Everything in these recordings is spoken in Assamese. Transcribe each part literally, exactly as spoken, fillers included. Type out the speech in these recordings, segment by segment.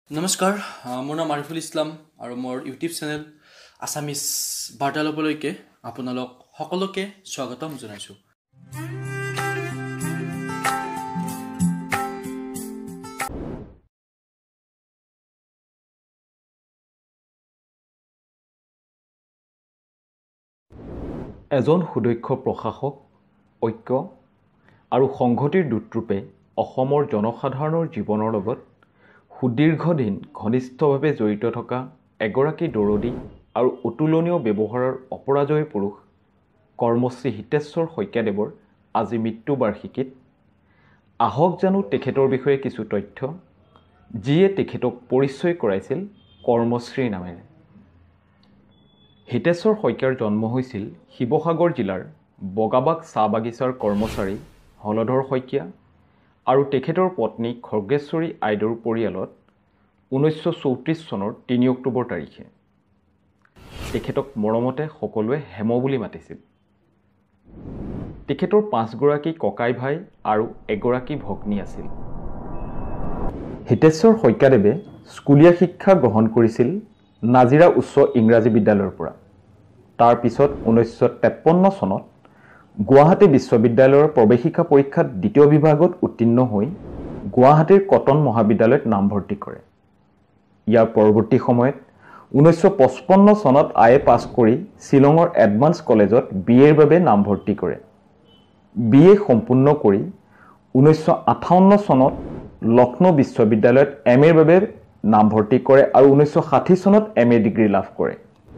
নমস্কাৰ মোৰ নাম আৰিফুল ইছলাম আৰু মোৰ ইউটিউব চেনেল আছামিজ বাৰ্তালাপলৈকে আপোনালোক সকলোকে স্বাগতম জনাইছো। এজন সুদক্ষ প্ৰশাসক ঐক্য আৰু সংহতিৰ দূতৰূপে অসমৰ জনসাধাৰণৰ জীৱনৰ লগত সুদীৰ্ঘদিন ঘনিষ্ঠভাৱে জড়িত থকা এগৰাকী দৰদী আৰু অতুলনীয় ব্যৱহাৰৰ অপৰাজয় পুৰুষ কৰ্মশ্ৰী হিতেশ্বৰ শইকীয়াদেৱৰ আজি মৃত্যু বাৰ্ষিকীত আহক জানো তেখেতৰ বিষয়ে কিছু তথ্য যিয়ে তেখেতক পৰিচয় কৰাইছিল কৰ্মশ্ৰী নামেৰে। হিতেশ্বৰ শইকীয়াৰ জন্ম হৈছিল শিৱসাগৰ জিলাৰ বগাবাগ চাহ বাগিচাৰ কৰ্মচাৰী হলধৰ শইকীয়া আৰু তেখেতৰ পত্নী খৰ্গেশ্বৰী আইদেউৰ পৰিয়ালত ঊনৈছশ চৌত্ৰিছ চনৰ তিনি অক্টোবৰ তাৰিখে। তেখেতক মৰমতে সকলোৱে হেম বুলি মাতিছিল। তেখেতৰ পাঁচগৰাকী ককাই ভাই আৰু এগৰাকী ভগ্নী আছিল। হিতেশ্বৰ শইকীয়াদেৱে স্কুলীয়া শিক্ষা গ্ৰহণ কৰিছিল নাজিৰা উচ্চ ইংৰাজী বিদ্যালয়ৰ পৰা। তাৰ পিছত ঊনৈছশ তেপন্ন চনত গুৱাহাটী বিশ্ববিদ্যালয়ৰ প্ৰৱেশিকা পৰীক্ষাত দ্বিতীয় বিভাগত উত্তীৰ্ণ হৈ গুৱাহাটীৰ কটন মহাবিদ্যালয়ত নামভৰ্তি কৰে। ইয়াৰ পৰৱৰ্তী সময়ত ঊনৈছশ পঁচপন্ন চনত আই এ পাছ কৰি শ্বিলঙৰ এডভান্স কলেজত বি এৰ বাবে নামভৰ্তি কৰে। বি এ সম্পূৰ্ণ কৰি ঊনৈছশ আঠাৱন্ন চনত লক্ষ্ণৌ বিশ্ববিদ্যালয়ত এম এৰ বাবে নামভৰ্তি কৰে আৰু ঊনৈছশ ষাঠি চনত এম এ ডিগ্ৰী লাভ কৰে।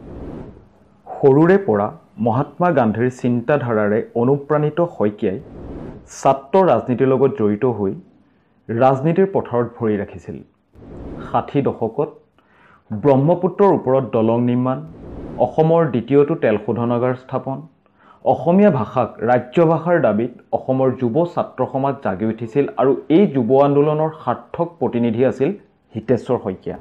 সৰুৰে পৰা মহাত্মা গান্ধীৰ চিন্তাধাৰাৰে অনুপ্ৰাণিত শইকীয়াই ছাত্ৰ ৰাজনীতিৰ লগত জড়িত হৈ ৰাজনীতিৰ পথাৰত ভৰি ৰাখিছিল। ষাঠি দশকত ব্ৰহ্মপুত্ৰৰ ওপৰত দলং নিৰ্মাণ, অসমৰ দ্বিতীয়টো তেল শোধনাগাৰ স্থাপন, অসমীয়া ভাষাক ৰাজ্য ভাষাৰ দাবীত অসমৰ যুৱ ছাত্ৰ সমাজ জাগি উঠিছিল আৰু এই যুৱ আন্দোলনৰ সাৰ্থক প্ৰতিনিধি আছিল হিতেশ্বৰ শইকীয়া।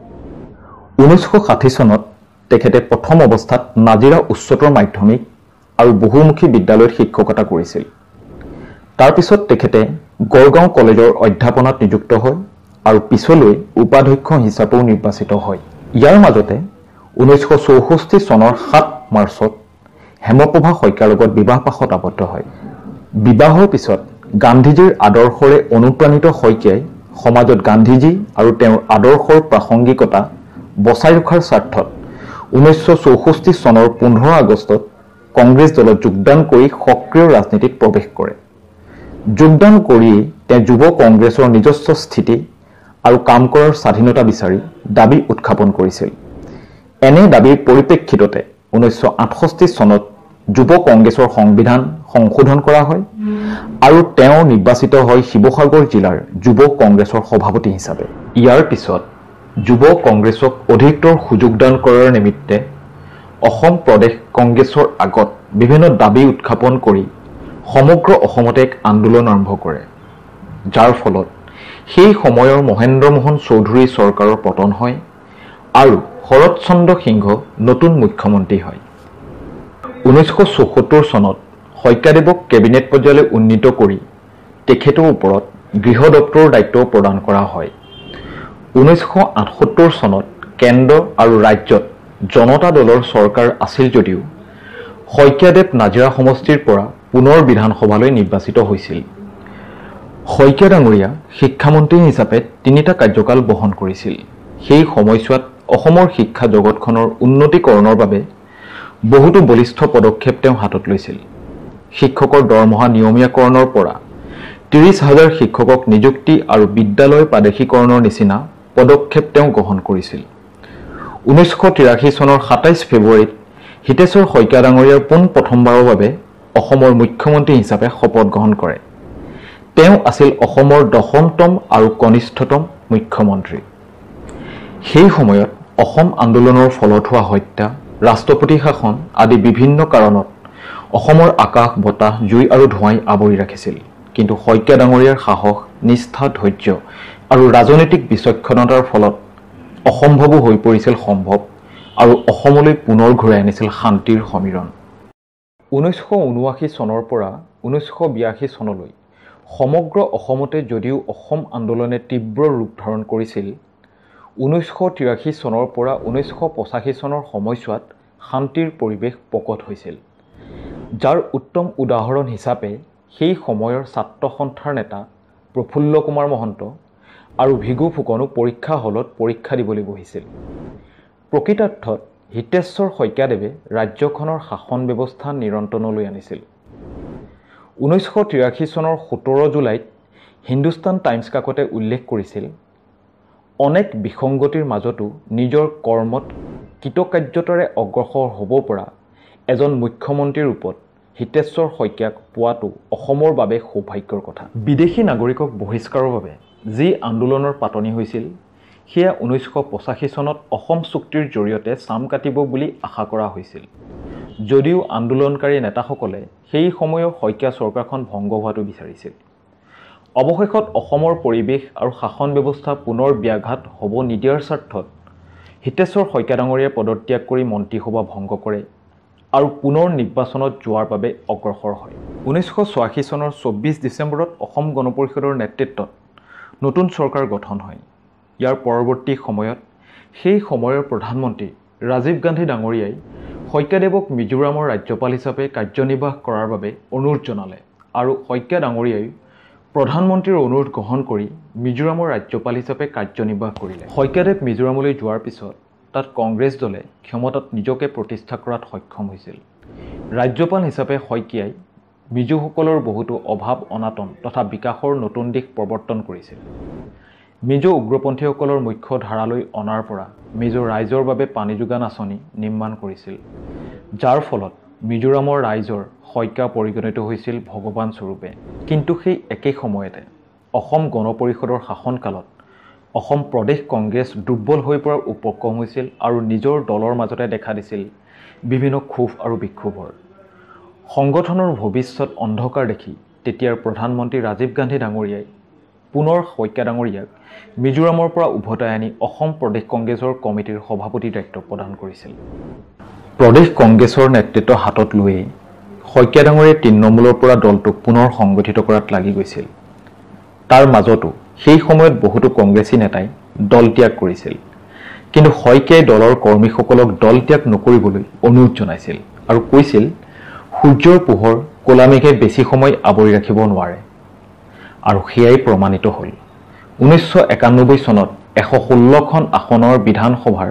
ঊনৈছশ ষাঠি চনত তেখেতে প্ৰথম অৱস্থাত নাজিৰা উচ্চতৰ মাধ্যমিক আৰু বহুমুখী বিদ্যালয়ত শিক্ষকতা কৰিছিল। তাৰ পিছত তেখেতে গড়গাঁও কলেজৰ অধ্যাপনাত নিযুক্ত হয় আৰু পিছলৈ উপাধ্যক্ষ হিচাপেও নিৰ্বাচিত হয়। ইয়াৰ মাজতে ঊনৈছশ চৌষষ্ঠি চনৰ সাত মাৰ্চত হেমপ্ৰভা শইকীয়াৰ লগত বিবাহপাশত আবদ্ধ হয়। বিবাহৰ পিছত গান্ধীজীৰ আদৰ্শৰে অনুপ্ৰাণিত শইকীয়াই সমাজত গান্ধীজী আৰু তেওঁৰ আদৰ্শৰ প্ৰাসংগিকতা বচাই ৰখাৰ স্বাৰ্থত ঊনৈছশ চৌষষ্ঠি চনৰ পোন্ধৰ আগষ্টত কংগ্ৰেছ দলত যোগদান কৰি সক্ৰিয় ৰাজনীতিত প্ৰৱেশ কৰে। যোগদান কৰিয়েই তেওঁ যুৱ কংগ্ৰেছৰ নিজস্ব স্থিতি আৰু কাম কৰাৰ স্বাধীনতা বিচাৰি দাবী উত্থাপন কৰিছিল। এনে দাবীৰ পৰিপ্ৰেক্ষিততে ঊনৈছশ আঠষষ্ঠি চনত যুৱ কংগ্ৰেছৰ সংবিধান সংশোধন কৰা হয় আৰু তেওঁ নিৰ্বাচিত হয় শিৱসাগৰ জিলাৰ যুৱ কংগ্ৰেছৰ সভাপতি হিচাপে। ইয়াৰ পিছত যুৱ কংগ্ৰেছক অধিকতৰ সুযোগদান কৰাৰ নিমিত্তে অসম প্ৰদেশ কংগ্ৰেছৰ আগত বিভিন্ন দাবী উত্থাপন কৰি সমগ্ৰ অসমতে এক আন্দোলন আৰম্ভ কৰে, যাৰ ফলত সেই সময়ৰ মহেন্দ্ৰ মোহন চৌধুৰী চৰকাৰৰ পতন হয় আৰু শৰৎ চন্দ্ৰ সিংহ নতুন মুখ্যমন্ত্ৰী হয়। ঊনৈছশ চৌসত্তৰ চনত শইকীয়াদেৱক কেবিনেট পৰ্যায়লৈ উন্নীত কৰি তেখেতৰ ওপৰত গৃহ দপ্তৰৰ দায়িত্ব প্ৰদান কৰা হয়। ঊনৈছশ আঠসত্তৰ চনত কেন্দ্ৰ আৰু ৰাজ্যত জনতা দলৰ চৰকাৰ আছিল যদিও শইকীয়াদেৱ নাজিৰা সমষ্টিৰ পৰা পুনৰ বিধানসভালৈ নিৰ্বাচিত হৈছিল। শইকীয়া ডাঙৰীয়া শিক্ষামন্ত্ৰী হিচাপে তিনিটা কাৰ্যকাল বহন কৰিছিল। সেই সময়ছোৱাত অসমৰ শিক্ষা জগতখনৰ উন্নতিকৰণৰ বাবে বহুতো বলিষ্ঠ পদক্ষেপ তেওঁ হাতত লৈছিল। শিক্ষকৰ দৰমহা নিয়মীয়াকৰণৰ পৰা ত্ৰিছ হাজাৰ শিক্ষকক নিযুক্তি আৰু বিদ্যালয় প্ৰাদেশিকৰণৰ নিচিনা পদক্ষেপ তেওঁ গ্ৰহণ কৰিছিল। ঊনৈছশ তিৰাশী চনৰ সাতাইছ ফেব্ৰুৱাৰীত হিতেশ্বৰ শইকীয়া ডাঙৰীয়াৰ পোন প্ৰথমবাৰৰ বাবে অসমৰ মুখ্যমন্ত্ৰী হিচাপে শপত গ্ৰহণ কৰে। তেওঁ আছিল অসমৰ দশমতম আৰু কনিষ্ঠতম মুখ্যমন্ত্ৰী। সেই সময়ত অসম আন্দোলনৰ ফলত হোৱা হত্যা, ৰাষ্ট্ৰপতি শাসন আদি বিভিন্ন কাৰণত অসমৰ আকাশ বতাহ জুই আৰু ধোঁৱাই আৱৰি ৰাখিছিল। কিন্তু শইকীয়া ডাঙৰীয়াৰ সাহস, নিষ্ঠা, ধৈৰ্য আৰু ৰাজনৈতিক বিচক্ষণতাৰ ফলত অসম্ভৱো হৈ পৰিছিল সম্ভৱ আৰু অসমলৈ পুনৰ ঘূৰাই আনিছিল শান্তিৰ সমীৰণ। ঊনৈছশ ঊনাশী চনৰ পৰা ঊনৈছশ বিয়াশী চনলৈ সমগ্ৰ অসমতে যদিও অসম আন্দোলনে তীব্ৰ ৰূপ ধাৰণ কৰিছিল, ঊনৈছশ তিৰাশী চনৰ পৰা ঊনৈছশ পঁচাশী চনৰ সময়ছোৱাত শান্তিৰ পৰিৱেশ প্ৰকট হৈছিল, যাৰ উত্তম উদাহৰণ হিচাপে সেই সময়ৰ ছাত্ৰ সন্থাৰ নেতা প্ৰফুল্ল কুমাৰ মহন্ত আৰু ভিগু ফুকনো পৰীক্ষা হলত পৰীক্ষা দিবলৈ বহিছিল। প্ৰকৃতাৰ্থত হিতেশ্বৰ শইকীয়াদেৱে ৰাজ্যখনৰ শাসন ব্যৱস্থা নিয়ন্ত্ৰণলৈ আনিছিল। ঊনৈছশ তিৰাশী চনৰ সোতৰ জুলাইত হিন্দুস্তান টাইমছ কাকতে উল্লেখ কৰিছিল, অনেক বিসংগতিৰ মাজতো নিজৰ কৰ্মত কৃতকাৰ্যতাৰে অগ্ৰসৰ হ'ব পৰা এজন মুখ্যমন্ত্ৰীৰ ৰূপত হিতেশ্বৰ শইকীয়াক পোৱাটো অসমৰ বাবে সৌভাগ্যৰ কথা। বিদেশী নাগৰিকক বহিষ্কাৰৰ বাবে যি আন্দোলনৰ পাতনি হৈছিল, সেয়া ঊনৈছশ পঁচাশী চনত অসম চুক্তিৰ জৰিয়তে চাম কাটিব বুলি আশা কৰা হৈছিল। যদিও আন্দোলনকাৰী নেতাসকলে সেই সময়ৰ শইকীয়া চৰকাৰখন ভংগ হোৱাটো বিচাৰিছিল। অৱশেষত অসমৰ পৰিৱেশ আৰু শাসন ব্যৱস্থা পুনৰ ব্যাঘাত হ'ব নিদিয়াৰ স্বাৰ্থত হিতেশ্বৰ শইকীয়া ডাঙৰীয়াই পদত্যাগ কৰি মন্ত্ৰীসভা ভংগ কৰে আৰু পুনৰ নিৰ্বাচনত যোৱাৰ বাবে অগ্ৰসৰ হয়। ঊনৈছশ ছয়াশী চনৰ চৌব্বিছ ডিচেম্বৰত অসম গণ পৰিষদৰ নেতৃত্বত নতুন চৰকাৰ গঠন হয়। ইয়াৰ পৰৱৰ্তী সময়ত সেই সময়ৰ প্ৰধানমন্ত্ৰী ৰাজীৱ গান্ধী ডাঙৰীয়াই শইকীয়াদেৱক মিজোৰামৰ ৰাজ্যপাল হিচাপে কাৰ্যনিৰ্বাহ কৰাৰ বাবে অনুৰোধ জনালে আৰু শইকীয়া ডাঙৰীয়াই প্ৰধানমন্ত্ৰীৰ অনুৰোধ গ্ৰহণ কৰি মিজোৰামৰ ৰাজ্যপাল হিচাপে কাৰ্যনিৰ্বাহ কৰিলে। শইকীয়াদেৱ মিজোৰামলৈ যোৱাৰ পিছত তাত কংগ্ৰেছ দলে ক্ষমতাত নিজকে প্ৰতিষ্ঠা কৰাত সক্ষম হৈছিল। ৰাজ্যপাল হিচাপে শইকীয়াই মিজোসকলৰ বহুতো অভাৱ অনাটন তথা বিকাশৰ নতুন দিশ প্ৰৱৰ্তন কৰিছিল। মিজো উগ্ৰপন্থীসকলৰ মুখ্য ধাৰালৈ অনাৰ পৰা মিজো ৰাইজৰ বাবে পানী যোগান আঁচনি নিৰ্মাণ কৰিছিল, যাৰ ফলত মিজোৰামৰ ৰাইজৰ শইকীয়া পৰিগণিত হৈছিল ভগৱান স্বৰূপে। কিন্তু সেই একেই সময়তে অসম গণ পৰিষদৰ শাসনকালত অসম প্ৰদেশ কংগ্ৰেছ দুৰ্বল হৈ পৰাৰ উপক্ৰম হৈছিল আৰু নিজৰ দলৰ মাজতে দেখা দিছিল বিভিন্ন ক্ষোভ আৰু বিক্ষোভৰ। সংগঠনৰ ভৱিষ্যত অন্ধকাৰ দেখি তেতিয়াৰ প্ৰধানমন্ত্ৰী ৰাজীৱ গান্ধী ডাঙৰীয়াই পুনৰ শইকীয়া ডাঙৰীয়াক মিজোৰামৰ পৰা উভতাই আনি অসম প্ৰদেশ কংগ্ৰেছৰ কমিটিৰ সভাপতিৰ দায়িত্ব প্ৰদান কৰিছিল। প্ৰদেশ কংগ্ৰেছৰ নেতৃত্ব হাতত লৈয়ে শইকীয়া ডাঙৰীয়াই তৃণমূলৰ পৰা দলটোক পুনৰ সংগঠিত কৰাত লাগি গৈছিল। তাৰ মাজতো সেই সময়ত বহুতো কংগ্ৰেছী নেতাই দল ত্যাগ কৰিছিল, কিন্তু শইকীয়াই দলৰ কৰ্মীসকলক দল ত্যাগ নকৰিবলৈ অনুৰোধ জনাইছিল আৰু কৈছিল, সূৰ্যৰ পোহৰ ক'লা মেঘে বেছি সময় আৱৰি ৰাখিব নোৱাৰে। আৰু সেয়াই প্ৰমাণিত হ'ল। ঊনৈছশ একানব্বৈ চনত এশ ষোল্লখন আসনৰ বিধানসভাৰ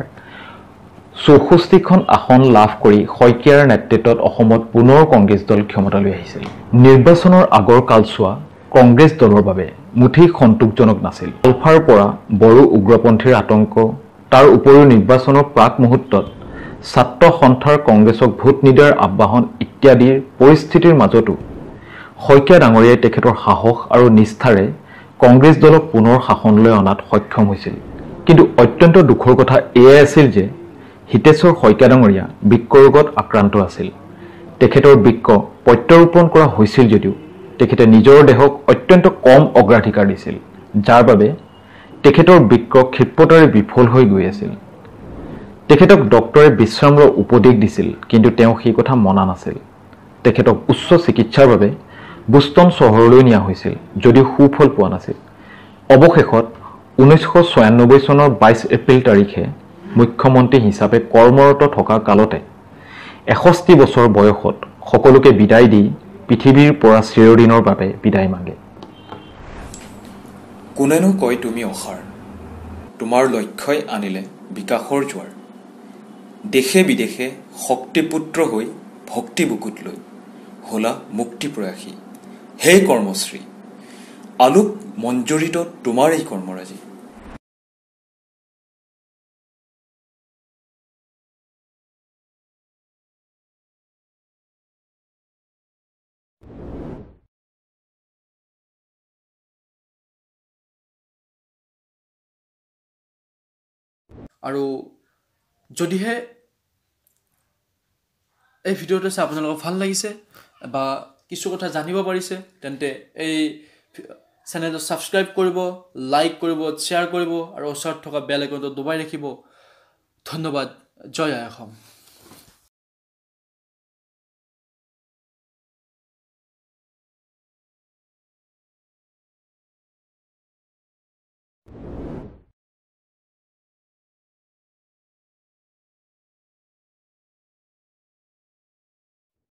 চৌষষ্ঠিখন আসন লাভ কৰি শইকীয়াৰ নেতৃত্বত অসমত পুনৰ কংগ্ৰেছ দল ক্ষমতালৈ আহিছিল। নিৰ্বাচনৰ আগৰ কালছোৱা কংগ্ৰেছ দলৰ বাবে মুঠেই সন্তোষজনক নাছিল। আলফাৰ পৰা বড়ো উগ্ৰপন্থীৰ আতংক, তাৰ উপৰিও নিৰ্বাচনৰ প্ৰাক মুহূৰ্তত ছাত্ৰ সন্থাৰ কংগ্ৰেছক ভোট নিদিয়াৰ আহ্বান ইত্যাদিৰ পৰিস্থিতিৰ মাজতো শইকীয়া ডাঙৰীয়াই তেখেতৰ সাহস আৰু নিষ্ঠাৰে কংগ্ৰেছ দলক পুনৰ শাসনলৈ অনাত সক্ষম হৈছিল। কিন্তু অত্যন্ত দুখৰ কথা এয়াই আছিল যে হিতেশ্বৰ শইকীয়া ডাঙৰীয়া বৃক্ক ৰোগত আক্ৰান্ত আছিল। তেখেতৰ বৃক্ক প্ৰত্যাৰোপণ কৰা হৈছিল যদিও তেখেতে নিজৰ দেহক অত্যন্ত কম অগ্ৰাধিকাৰ দিছিল, যাৰ বাবে তেখেতৰ বৃক্ক ক্ষিপ্ৰতাৰে বিফল হৈ গৈ আছিল। তেখেতক ডক্টৰে বিশ্ৰামৰ উপদেশ দিছিল, কিন্তু তেওঁ সেই কথা মনা নাছিল। তেখেতক উচ্চ চিকিৎসাৰ বাবে বুষ্টন চহৰলৈ নিয়া হৈছিল, যদিও সুফল পোৱা নাছিল। অৱশেষত ঊনৈছশ ছয়ানব্বৈ চনৰ বাইছ এপ্ৰিল তাৰিখে মুখ্যমন্ত্ৰী হিচাপে কৰ্মৰত থকা কালতে এষষ্ঠি বছৰ বয়সত সকলোকে বিদায় দি পৃথিৱীৰ পৰা চিৰদিনৰ বাবে বিদায় মাগে। কোনেনো কয় তুমি অসাৰ, তোমাৰ লক্ষ্যই আনিলে বিকাশৰ জোৱাৰ। দেশে বিদেশে শক্তিপুত্ৰ হৈ ভক্তি বুকুত লৈ হলা মুক্তি প্ৰয়াসী। হে কৰ্মশ্ৰী, আলোক মঞ্জুৰিত তোমাৰ এই কৰ্মৰাজি। আৰু যদিহে এই ভিডিঅ'টো চাই আপোনালোকৰ ভাল লাগিছে বা কিছু কথা জানিব পাৰিছে, তেন্তে এই চেনেলটো ছাবস্ক্ৰাইব কৰিব, লাইক কৰিব, শ্বেয়াৰ কৰিব আৰু ওচৰত থকা বেল আইকনটো দবাই ৰাখিব। ধন্যবাদ। জয় আই অসম।